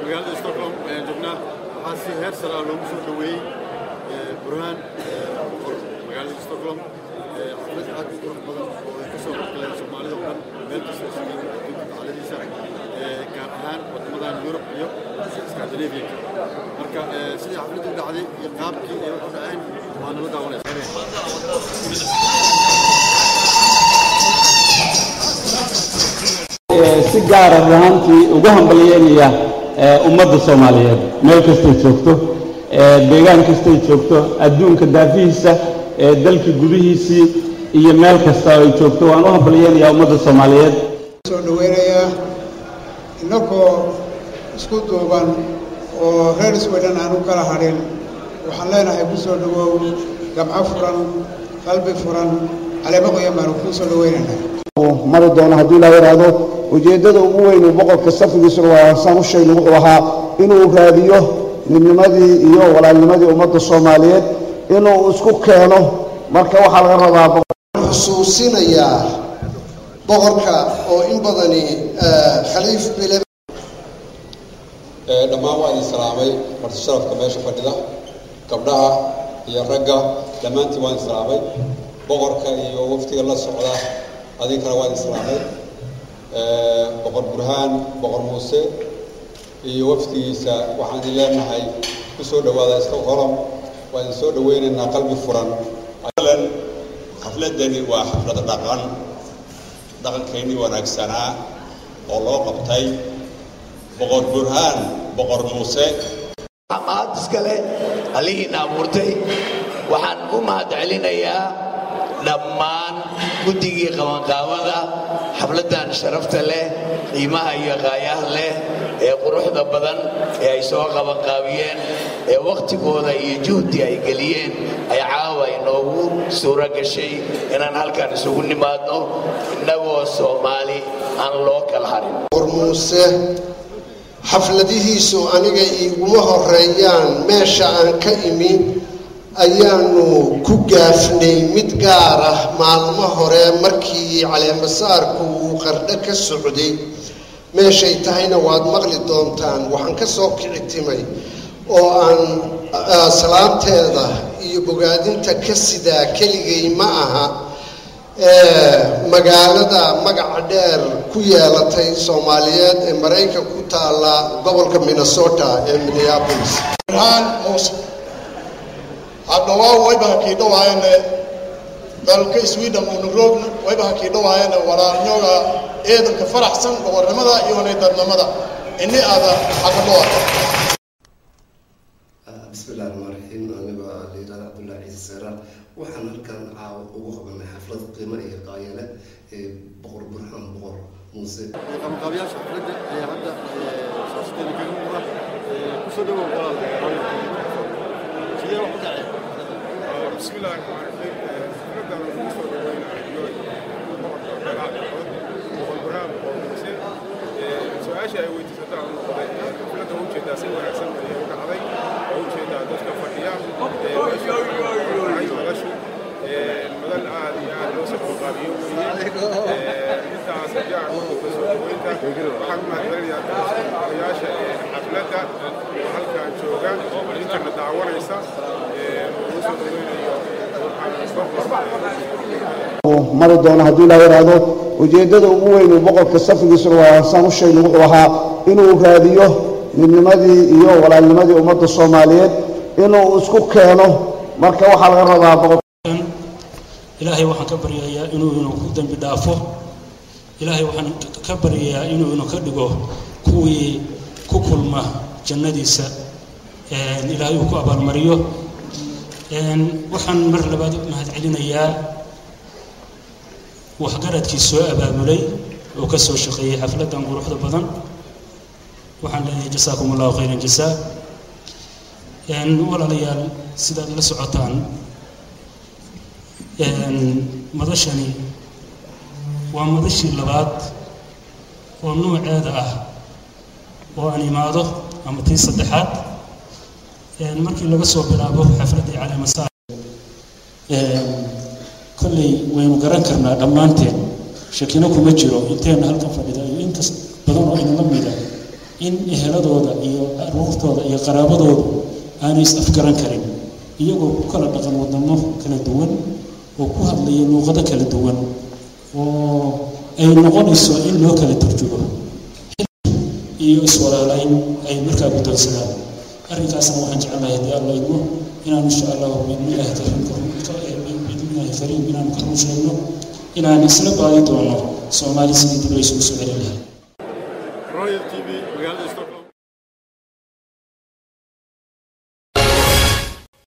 magaalada Stockholm joognaa waxaa si heer sare loogu soo dhaweeyay Burhaan magaalada Stockholm xaflad aad u qurux badan oo ay ka soo qaybgaleen Soomaalida oo dhan meel kasta isugu yimid xaaladiisa gaar ahaan wadamadan Yurub iyo Scandinavia marka sidii xafladdu u dhacday iyo qaabkii ay u dhaceen waa nala daawanaysaa si gaar ah runtii ugu hambalyeynaya ummadda Soomaaliyeed meel kasta joogto deegaan kasta joogto adduunka daafihiisa dalka gudihiisii iyo meel kasta ay joogto waan u hambalyeynaya ummadda Soomaaliyeed soo dhaweynaya inagoo isku duuban oo reer Sweden aan u kala harin waxaan leenahay ku soo dhawow gamco furan qalbi furan caleemo qoyan baan ku soo dhaweynaa mara doona haddii la yiraahdo ujeedada ugu weyn ee boqolka safigiisa waa saan u sheegay wuxuu ahaa inuu raadiyo midnimadii iyo walaalnimadii ummadda Soomaaliyeed inuu isku keeno marka waxa laga rabaa xusuusinaya boqorka oo in badani khaliif bile dhammaan waa idin salaamay marti sharafka meesha fadhida gabdhaha iyo ragga dhammaantiin waa idin salaamay boqorka iyo waftiga la socda adinkana waa idin salaamay boqor Burhaan boqor Muuse iyo waftigiisa waxaan idin leenahay ku soo dhawaada Stockholm waa idin soo dhaweynaynaa qalbi furan xafladani waa xaflad dhaqankeennii wanaagsanaa oo loo qabtay boqor Burhaan boqor Muuse amaad iskale alihiina abuurtay waxaan u mahadcelinayaa dhammaan guddigii qabanqaabada xafladan sharafta leh qiimaha iyo qaayaha leh ee quruxda badan ee ay soo qabanqaabiyeen ee waqtigooda iyo juhdi ay geliyeen ay caawa inoogu suura gashay inaan halkan isugu nimaadno innagoo Soomaali aan loo kala harin Muuse xafladihiisu aniga iguma horeeyaan meesha aan ka imi ayaanu ku gaafnay mid gaar ah maalmo hore markii caleemasaarku uu qardho ka socday meeshay tahayna waad maqli doontaan waxaan ka soo kicitimay oo aan salaanteeda iyo bogaadinta ka sidaa keligay ma aha magaalada magaca dheer ku yeelatay Soomaaliyeed ee Mareykanka ku taala gobolka Minnesota ee Minneapolis haddawaa wayba kii dhawaayeen dalka Sweden oo Nairobi wayba kii dhawaayeen walaalnyoga eedanka faraxsan boqornimada iyo dadnimada inni aada xaqadoo bismillaahir rahmaanir rahiim aniga Aliida Abdullah Ciise Saraar waxaan halkan caawa ugu qabanay xaflad qiimo iyo qaayale ee boqor Burhaan boqor Muuse qabanqaabiyaasha xafladda ayaa hadda saasteena kaga muuqda ku soo dhawow walaal بسم الله الرحمن الرحيم نبدأ بالنسبة للبرهان والمسير سؤال شيء ويتسدع عن القضاء كلنا وجه داسين ونحسن وكعضي وجه داسين كفرية وعيش المدن عادي يعني وصف القابيون انت سجع وانت محمد بريا رياشة حفلتها وهل كان شوغان انت مدعوة رئيسة mara doona haddii la yiraahdo ujeedada ugu weyn ee boqolka safigiisa waa saan u sheegay wuxuu ahaa inuu raadiyo midnimadii iyo walaalnimadii ummadda Soomaaliyeed inuu isku keeno marka waxa laga rabaa boqolkan ilaahay waxaan ka baryayaa inuu ku dambi dhaafo ilaahay waxaan ka baryayaa inuu ka dhigo kuwii ku kulma jannadiisa ilaahay uu ku abaalmariyo waxaan mar labaad u mahadcelinayaa waxgaradkii soo abaabulay oo ka soo shaqeeyay xafladan quruxda badan waxaan leeyahay jasaakumullahu khayran jasaa walaalayaal sidaad la socotaan madashani waa madashii labaad oo nooceeda ah oo aan imaado ama tii saddexaad markii laga soo bilaabo xafladii caleemasaar kolley waynu garan karnaa dhammaanteen shakino kuma jiro inteena halkan fadhida iyo intas badan oo inala mida in eheladooda iyo aruurtooda iyo qaraabadooda aanay is afgaran karin iyagoo ku kala dhaqan wadamo kala duwan oo ku hadlaya luuqado kala duwan oo ay noqonayso in loo kala turjugo iyo iswalaalayn ay markaa guddoonsadaan arrinkaasna waxaan jeclahay haddii alla idmo inaan insha allahu biidnillaahi kariim inaan ka run sheegno inaan isla baadi doono soomaali sidii dib laysugu soo celin lahay Royal TV magaalada Stockholm